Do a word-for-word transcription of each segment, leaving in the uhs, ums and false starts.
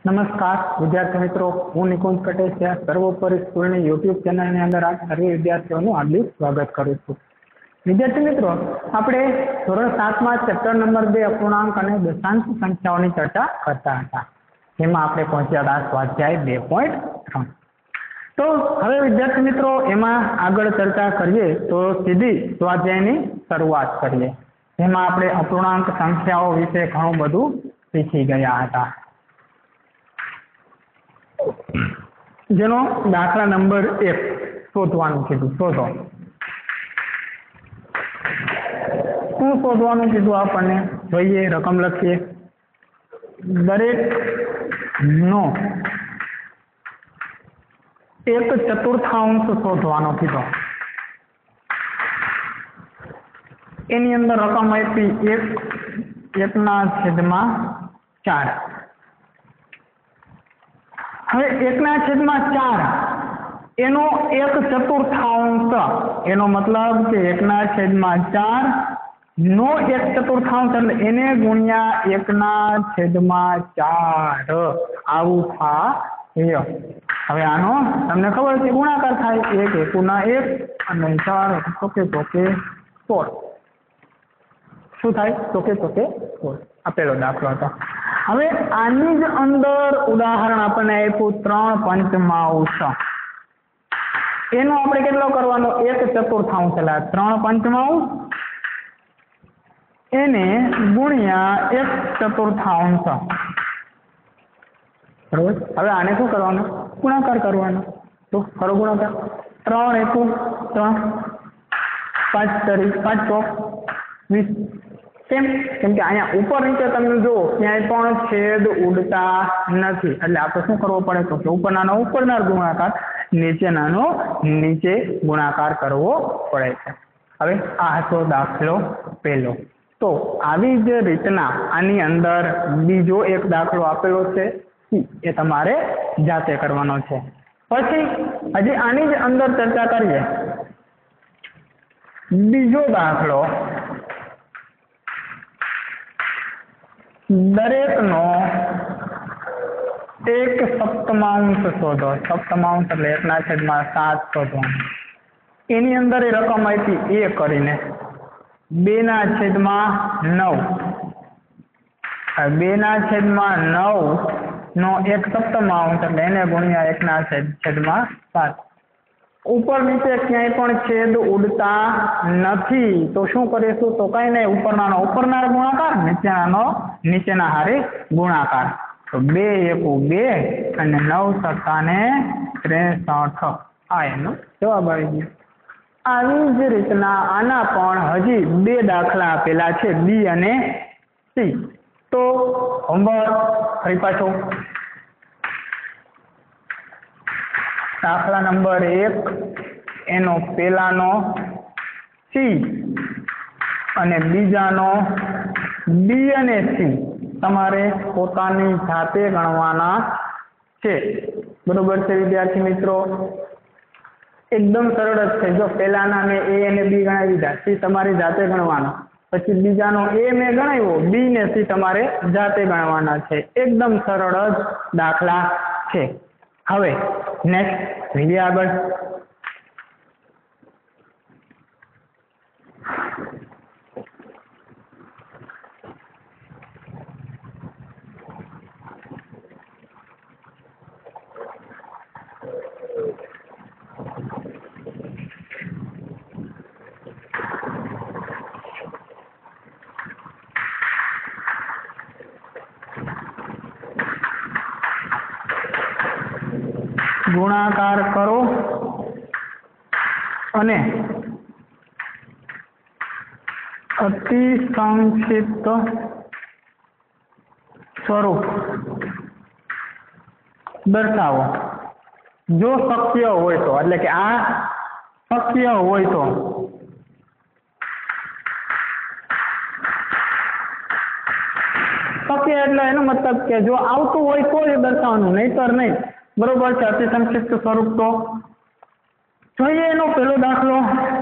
નમસ્કાર વિદ્યાર્થી મિત્રો, હું નિકુંજ કટેસિયા સર્વોપરી સ્કૂલની યુટ્યુબ ચેનલની અંદર આપ સર્વે વિદ્યાર્થીઓનું હાર્દિક સ્વાગત કરું છું. વિદ્યાર્થી મિત્રો, આપણે ધોરણ સાતમાં ચેપ્ટર નંબર બે અપૂર્ણાંક અને દશાંશ સંખ્યાઓની ચર્ચા કરતા હતા, જેમાં આપણે પહોંચ્યા હતા સ્વાધ્યાય બે પોઈન્ટ ત્રણ. તો હવે વિદ્યાર્થી મિત્રો, એમાં આગળ ચર્ચા કરીએ તો સીધી સ્વાધ્યાયની શરૂઆત કરીએ, જેમાં આપણે અપૂર્ણાંક સંખ્યાઓ વિશે ઘણું બધું શીખી ગયા હતા. જેનો દાખલા નંબર એક શોધવાનું કીધું. શોધો. શું શોધવાનું કીધું આપણને? જોઈએ, રકમ લખીએ. દરેક નો એક ચતુર્થાંશ શોધવાનો કીધો. એની અંદર રકમ આપી એક એકના છેદમાં ચાર. હવે એકના છેદમાં ચાર એનો એક ચતુર્થાંશ, એનો મતલબ કે એકના છેદમાં ચાર નો એક ચતુર્થાંશ એટલે એને ગુણ્યા એકના છેદમાં ચાર, આવું થાય. હવે આનો તમને ખબર છે ગુણાકાર થાય, એક એકુના એક અને ચાર ચોકે ચોકે સોળ. શું થાય? ચોકે ચોકે સોળ. આપેલો દાખલો હતો. હવે આની જ અંદર ઉદાહરણ આપણને આપ્યું ત્રણ પંચમાંશ. એનો આપણે કેટલો કરવાનો? એક ચતુર્થાંશ એટલે ત્રણ પંચમાંશ એને ગુણ્યા એક ચતુર્થાંશ. બરોબર. હવે આને શું કરવાનું? ગુણાકાર કરવાનો. તો કરો ગુણાકાર. ત્રણ એકુ ત્રણ, પાંચ તરી પાંચ ચોક વીસ. કેમ? કેમ કે અહીંયા ઉપર નીચે તમે જુઓ ક્યાંય પણ છેદ ઉડતા નથી, એટલે આપણે શું કરવો પડે? તો કે ઉપરનાનો ઉપરના ગુણાકાર, નીચેનાનો નીચે ગુણાકાર કરવો પડે છે. હવે આ હતો દાખલો પહેલો. તો આવી જ રીતના આની અંદર બીજો એક દાખલો આપેલો છે, એ તમારે જાતે કરવાનો છે. પછી હજી આની જ અંદર ચર્ચા કરીએ. બીજો દાખલો, દરેક નો એક સપ્તમાંશ શોધો. સપ્તમાંશ એટલે એકના છેદમાં સાત શોધવાનું. એની અંદર એ રકમ આપી એ કરીને બે ના છેદમાં નવ. બે ના છેદમાં નવ નો એક સપ્તમાંશ એટલે એને ગુણ્યા એકના છેદમાં સાત. ઉપર નીચે ક્યાંય પણ છેદ ઉડતા નથી, તો શું કરીશું? તો કઈ નહીં, ઉપરનાનો ઉપરના ગુણાકાર, નીચેનાનો નીચેના હારે ગુણાકાર. તો બે એકુ બે અને નવ સત્તાને ત્રેસઠ. આ એનો જવાબ આવી ગયો. આવી જ રીતના આના પણ હજી બે દાખલા આપેલા છે, બી અને સી. તો હોમવર્ક ફરી પાછો. દાખલા નંબર એક, એનો પેલાનો સી અને બીજાનો બી અને સી તમારે પોતાની જાતે ગણવાના છે. બરોબર છે વિદ્યાર્થી મિત્રો? એકદમ સરળ જ છે. જો પેલાના મેં એ અને બી ગણાવી દીધા, સી તમારી જાતે ગણવાનો. પછી બીજાનો એ મેં ગણાવ્યો, બી ને સી તમારે જાતે ગણવાના છે. એકદમ સરળ જ દાખલા છે. હવે નેક્સ્ટ જોઈએ આગળ. ગુણાકાર કરો અને અતિ સંક્ષિપ્ત સ્વરૂપ દર્શાવો, જો શક્ય હોય તો. એટલે કે આ શક્ય હોય તો. શક્ય એટલે એનો મતલબ કે જો આવતું હોય તો જ દર્શાવવાનું, નહીતર નહીં. બરોબર છે? અતિ સંક્ષિપ્ત સ્વરૂપ. તો જોઈએ એનો પહેલો દાખલો.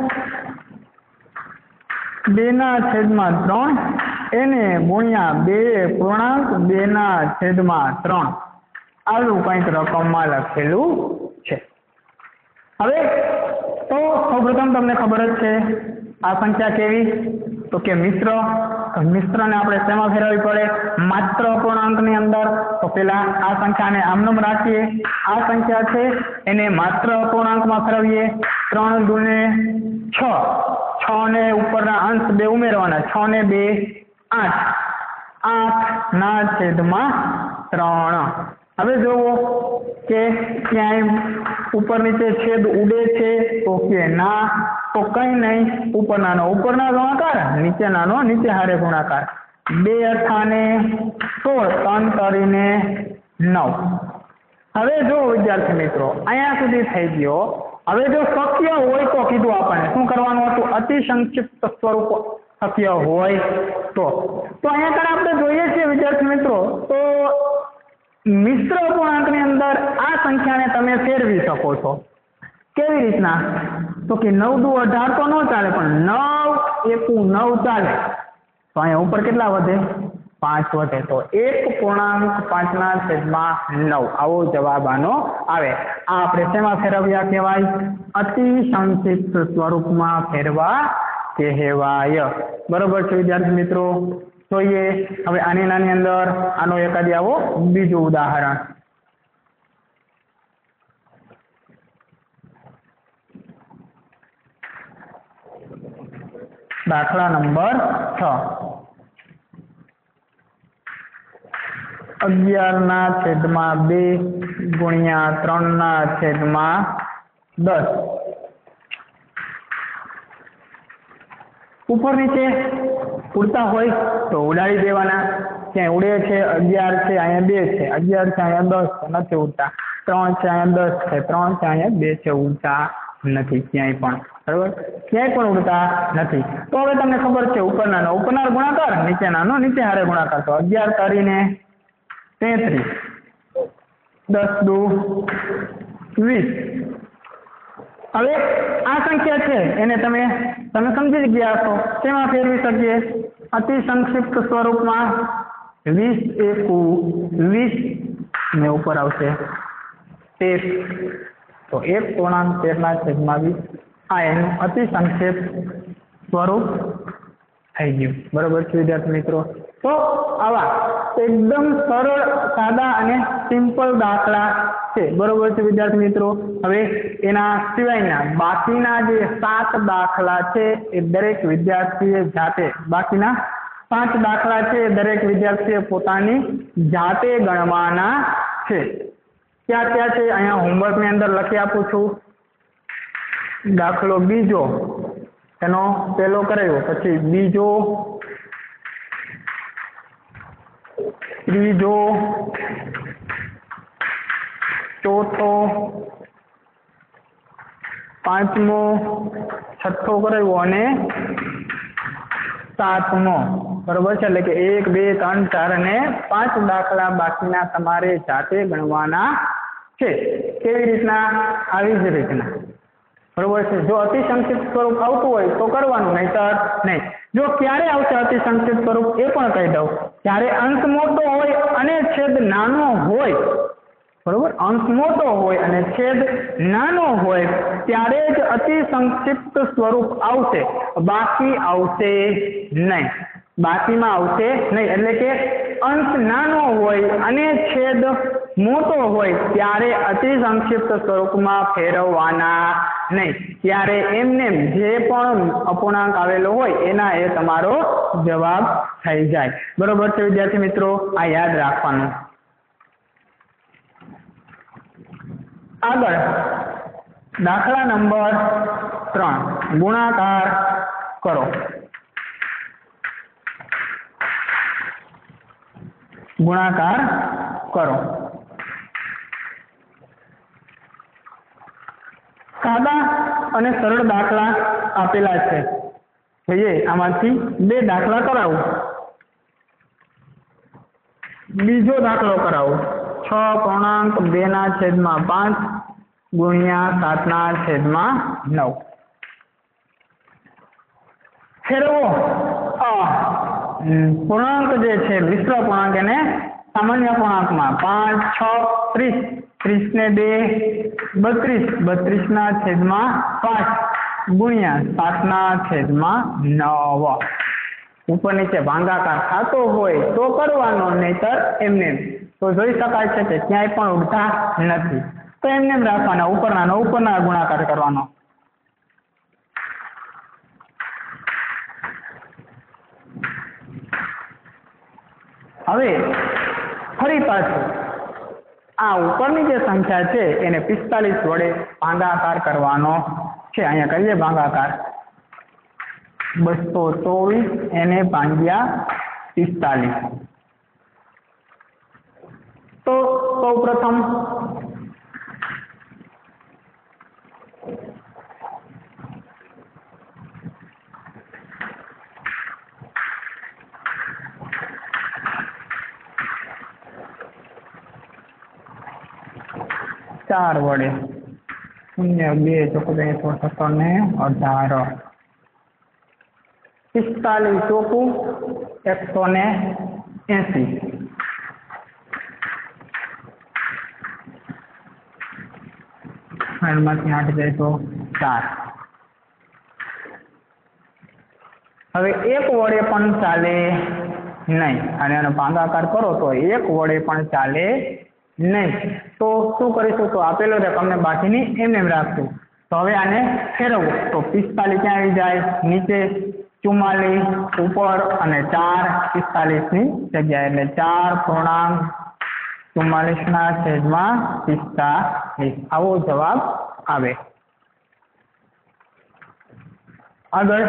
બે ના છેદમાં ત્રણ એને ગુણ્યા બે પૂર્ણાંક બે ના છેદમાં ત્રણ. આવું કંઈક રકમમાં લખેલું છે। હવે તો સૌપ્રથમ તમને ખબર જ છે આ સંખ્યા કેવી, તો કે મિશ્ર। મિશ્રને આપણે શેમાં ફેરવવી પડે? માત્ર અપૂર્ણાંકની અંદર। તો પેલા આ સંખ્યાને આમનામ રાખીએ, આ સંખ્યા છે એને માત્ર અપૂર્ણાંકમાં ફેરવીએ। ત્રણ દૂને છ, છ ને ઉપરના અંશ બે ઉમેરવાના, છ ને બે આઠ, આઠ ના છેદમાં ત્રણ। હવે જોવો કે ક્યાંય ઉપર નીચે છેદ ઉડે છે તો કે ના, તો કઈ નહીં, ઉપરનાનો ઉપરના ગુણાકાર, નીચેનાનો નીચે હારે ગુણાકાર। બે અઠાને સોળ, ત્રણ તરીને નવ। હવે જો વિદ્યાર્થી મિત્રો અહીંયા સુધી થઈ ગયો। હવે જો શક્ય હોય તો કીધું આપણને શું કરવાનું હતું? અતિ સંક્ષિપ્ત સ્વરૂપ શક્ય હોય તો તો અહીંયા આગળ આપણે જોઈએ છીએ વિદ્યાર્થી મિત્રો, તો મિશ્ર અપૂર્ણાંકની અંદર આ સંખ્યાને તમે ફેરવી શકો છો। કેવી રીતના? તો કે નવ દુ અઢાર તો ન ચાલે, પણ નવ એકુ નવ ચાલે। તો અહીંયા ઉપર કેટલા વધે? પાંચ વધે। તો એક પૂર્ણાંક પાંચના છેદમાં નવ, આવો જવાબ આનો આવે। આ આપણે શેમાં ફેરવ્યા કહેવાય? અતિ સંક્ષિપ્ત સ્વરૂપમાં ફેરવા કહેવાય। બરોબર છે વિદ્યાર્થી મિત્રો? જોઈએ હવે આની નાની અંદર આનો એકાદી આવો બીજું ઉદાહરણ। દાખલા નંબર છ। અગિયાર ના છેદમાં બે ગુણ્યા ત્રણ ના છેદમાં દસ। ઉપર નીચે ઉડતા હોય તો ઉડાડી દેવાના। ક્યાંય ઉડે છે, અગિયાર છે અહીંયા બે છે, અગિયાર છે અહીંયા દસ છે, નથી ઉડતા। ત્રણ છે અહીંયા દસ છે, ત્રણ છે અહીંયા બે છે, ઉડતા નથી ક્યાંય પણ। બરોબર, ક્યાંય પણ ઉડતા નથી। તો હવે તમને ખબર છે ઉપરનાનો ઉપરનો ગુણાકાર, નીચેનાનો નીચે હારે ગુણાકાર। તો અગિયાર કરીને તેત્રીસ, દસ દુ વીસ। હવે આ સંખ્યા છે એને તમે તમે સમજી જ ગયા છો, શેમાં ફેરવી શકીએ? અતિ સંક્ષિપ્ત સ્વરૂપમાં। વીસ એકુ વીસ ને ઉપર આવશે તેર, તો એક પૂર્ણાંક તેરના છેદમાં વીસ। આ એનું અતિ સંક્ષિપ્ત સ્વરૂપ થઈ ગયું। બરોબર છે વિદ્યાર્થી મિત્રો? તો આવા એકદમ સરળ, સાદા અને સિમ્પલ દાખલા છે। બરોબર છે વિદ્યાર્થી મિત્રો? હવે એના સિવાયના બાકીના જે સાત દાખલા છે એ દરેક વિદ્યાર્થીએ જાતે, બાકીના પાંચ દાખલા છે એ દરેક વિદ્યાર્થીએ પોતાની જાતે ગણવાના છે। ક્યાં ક્યાં છે અહીંયા હોમવર્કની અંદર લખી આપું છું। દાખલો બીજો એનો પહેલો કરાયો, પછી બીજો, ત્રીજો, ચોથો, પાંચમો, છઠ્ઠો કરાયો અને સાતમો। બરોબર છે? એટલે કે એક બે ત્રણ ચાર અને પાંચ દાખલા બાકીના તમારે જાતે ગણવાના છે। કેવી રીતના? આવી જ રીતના। બરોબર છે? જો અતિ સંક્ષિપ્ત સ્વરૂપ આવતું હોય તો કરવાનું, નહીતર નહીં। જો ક્યારે આવશે અતિ સંક્ષિપ્ત સ્વરૂપ એ પણ કહી દઉં, જ્યારે અંશ મોટો હોય અને છેદ નાનો હોય। બરોબર, અંશ મોટો હોય અને છેદ નાનો હોય ત્યારે જ અતિ સંક્ષિપ્ત સ્વરૂપ આવશે, બાકી આવશે નહીં। બાકીમાં આવશે નહીં, એટલે કે અંશ નાનો હોય અને છેદ મોટો હોય ત્યારે અતિ સંક્ષિપ્ત સ્વરૂપમાં ફેરવવાના નહીં। ત્યારે એમને જે પણ અપૂર્ણાંક આવેલો હોય એના એ તમારો જવાબ થઈ જાય। બરોબર છે વિદ્યાર્થી મિત્રો? આ યાદ રાખવાનું। આગળ દાખલા નંબર ત્રણ, ગુણાકાર કરો। ગુણાકાર કરો। સાદા અને સરળ દાખલા આપેલા છે, જોઈએ આમાંથી બે દાખલા કરાવું। બીજો દાખલો કરાવો। છ પૂર્ણાંક બે ના છેદમાં પાંચ ગુણ્યા સાત ના છેદમાં નવ। ફેરવો પૂર્ણાંક જે છે મિશ્ર પૂર્ણાંક એને સામાન્ય પૂર્ણાંકમાં, પાંચ છ ત્રીસ, ત્રીસ ને બે બત્રીસ, બત્રીસ ના છેદમાં પાંચ ગુણ્યા સાત ના છેદમાં નવ. ઉપર નીચે ભાગાકાર થતો હોય તો કરવાનો, નહીતર એમને. તો જોઈ શકાય છે કે ક્યાંય પણ ઉડતા નથી, તો એમને એમ રાખવાના, ઉપરના ઉપરના ગુણાકાર કરવાનો. હવે ફરી પાછું આ ઉપરની જે સંખ્યા છે એને પિસ્તાલીસ વડે ભાગાકાર કરવાનો છે. અહીંયા કરીએ ભાગાકાર. બસો ચોવીસ એને ભાગ્યા પિસ્તાલીસ. તો સૌ પ્રથમ ચાર વડે શૂન્ય બે ચોખ્ખું એકસો સત્તર ને અઢાર, પિસ્તાલીસ ચોખ્ખું એકસો ને એસી, માંથી આઠ જાય તો ચાર. હવે એક વડે પણ ચાલે નહીં, અને એનો ભાગાકાર કરો તો એક વડે પણ ચાલે નહીં. તો શું કરીશું? તો આપેલો રકમ ને બાકીની એમ એમ રાખશું. તો હવે આને ફેરવવું તો પિસ્તાલીસ ક્યાં આવી જાય? નીચે ચુમ્માલીસ ઉપર અને ચાર પિસ્તાલીસ ની જગ્યાએ, એટલે ચાર પૂર્ણાંક ચુમ્માલીસ ના છેદમાં પિસ્તાલીસ. આવો જવાબ આવે. આગળ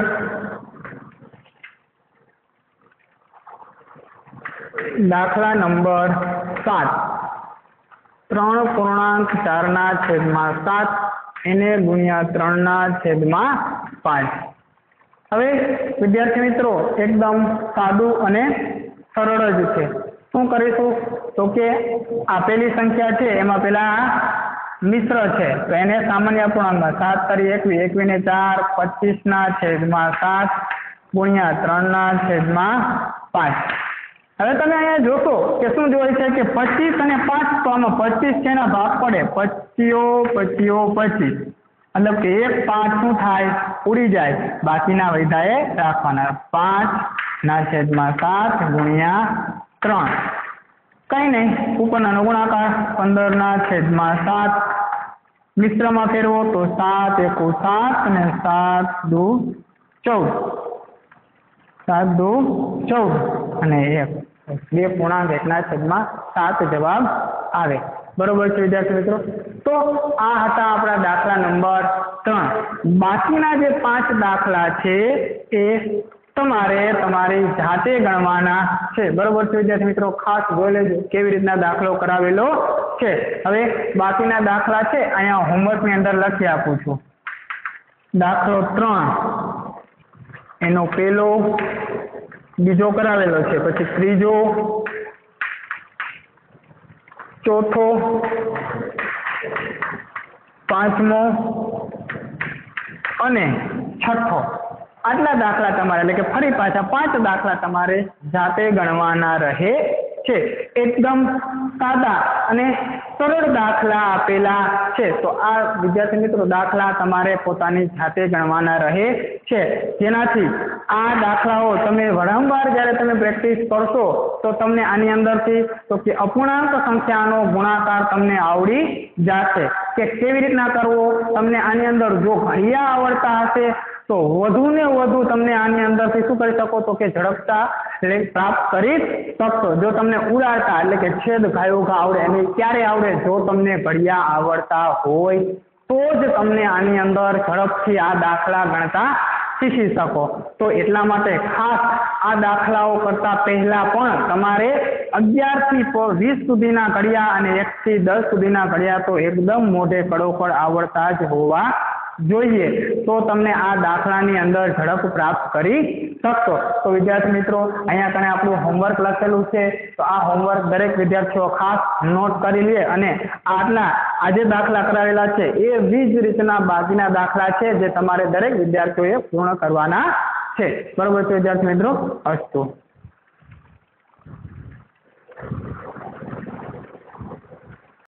દાખલા નંબર સાત. ત્રણ પૂર્ણાંક ચાર ના છેદમાં સાત એને ગુણ્યા ત્રણ ના છેદમાં પાંચ. હવે વિદ્યાર્થી મિત્રો એકદમ સાદું અને સરળ જ છે. શું કરીશું? તો કે આપેલી સંખ્યા છે એમાં પેલા મિશ્ર છે તો એને સામાન્ય અપૂર્ણાંકમાં સાત તારી એકવીસ, એકવીસ ને ચાર પચીસ ના છેદમાં સાત ગુણ્યા ત્રણ ના છેદમાં પાંચ. હવે તમે અહીંયા જોશો કે શું જોઈ છે કે પચીસ અને પાંચ, તો આમાં પચીસ છે એના ભાગ પડે, પચીઓ પચીઓ પચીસ, મતલબ કે એક પાંચ શું થાય? ઉડી જાય, બાકીના વૈધાએ રાખવાના. પાંચ ના છેદમાં સાત ગુણ્યા ત્રણ, કઈ નહીં, ઉપરના ગુણાકાર પંદર ના છેદમાં સાત, મિશ્રમાં ફેરવો તો સાત એકુ સાત અને સાત દુ ચૌદ, સાત દુ ચૌદ અને એક બે પૂર્ણાંક એકના છેદમાં સાત જવાબ આવે. બરોબર છે વિદ્યાર્થી મિત્રો? તો આ હતા આપણા દાખલા નંબર ત્રણ. બાકીના જે પાંચ દાખલા છે એ તમારે તમારી જાતે ગણવાના છે. બરોબર છે વિદ્યાર્થી મિત્રો? ખાસ જોઈ લેજો કેવી રીતના દાખલો કરાવેલો છે. હવે બાકીના દાખલા છે અહીંયા હોમવર્ક ની અંદર લખી આપું છું. દાખલો ત્રણ એનો પેલો બીજો કરાવેલો છે, પછી ત્રીજો, ચોથો, પાંચમો અને છઠ્ઠો. આટલા દાખલા તમારે, એટલે કે ફરી પાછા પાંચ દાખલા તમારે જાતે ગણવાના રહે છે. એકદમ સાદા અને સરળ દાખલા આપેલા છે. તો આ વિદ્યાર્થી મિત્રો દાખલા તમારે પોતાની જાતે ગણવાના રહે છે, જેનાથી આ દાખલાઓ તમે વારંવાર જ્યારે તમે પ્રેક્ટિસ કરશો તો તમને આની અંદરથી તો કે અપૂર્ણાંક સંખ્યાનો ગુણાકાર તમને આવડી જશે કે કેવી રીતના કરવો. તમને આની અંદર જો ઘડિયા આવડતા હશે તો વધુ ને વધુ તમને આની અંદરથી શું કરી શકો? તો કે ઝડપતા પ્રાપ્ત કરી શકશો. જો તમને ઉડાડતા એટલે કે છેદ ઘાયો ઘા આવડે, અને ક્યારે આવડે? જો તમને ઘડિયા આવડતા હોય તો જ તમને આની અંદર ઝડપથી આ દાખલા ગણતા શીખી શકો. તો એટલા માટે ખાસ આ દાખલાઓ કરતા પહેલા પણ તમારે અગિયાર થી વીસ સુધીના ઘડિયા અને એક થી દસ સુધીના ઘડિયા તો એકદમ મોઢે કડોકડ આવડતા જ હોવા જોઈએ. તો તમને આ દાખલાની અંદર ઝડપ પ્રાપ્ત કરી શકશો. તો વિદ્યાર્થી મિત્રો અહીંયા કને આપણું હોમવર્ક લખેલું છે, તો આ હોમવર્ક દરેક વિદ્યાર્થીઓ ખાસ નોટ કરી લે અને આટલા આજે દાખલા કરાવેલા છે એવી જ રીતના બાકીના દાખલા છે જે તમારે દરેક વિદ્યાર્થીઓએ પૂર્ણ કરવાના છે. બરોબર છે વિદ્યાર્થી મિત્રો? અસ્તુ.